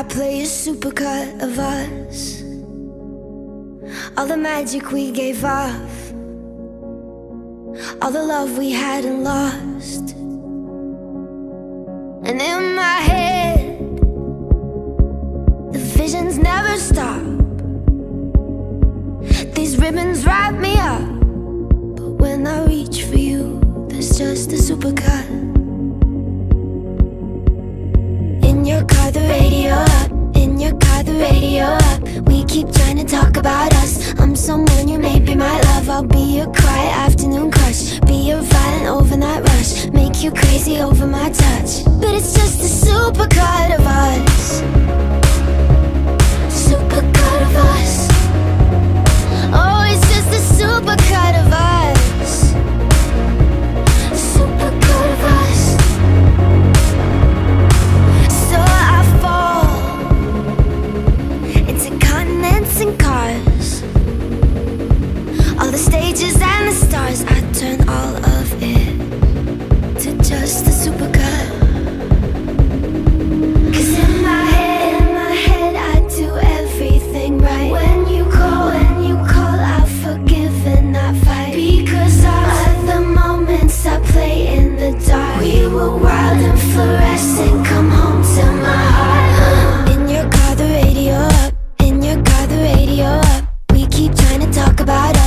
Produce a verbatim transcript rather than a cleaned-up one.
I play a supercut of us, all the magic we gave off, all the love we hadn't lost. And in my head, the visions never stop. These ribbons wrap me up, but when I reach for you, there's just a supercut. In your car, the radio up. In your car, the radio up. We keep trying to talk about us. I'm someone you may be my love. I'll be your quiet afternoon crush, be your violent overnight rush, make you crazy over my touch. But it's just a supercut of us, supercut of us. Oh, it's just a supercut of us, supercut of us. So I fall into continents and cars, all the stages and the stars. I turn all of it to just a supercut. Cause in my head, in my head I do everything right. When you call, when you call, I forgive and not fight. Because of the moments I play in the dark, we were wild and fluorescent. Come home to my heart. In your car, the radio up. In your car, the radio up. We keep trying to talk about us.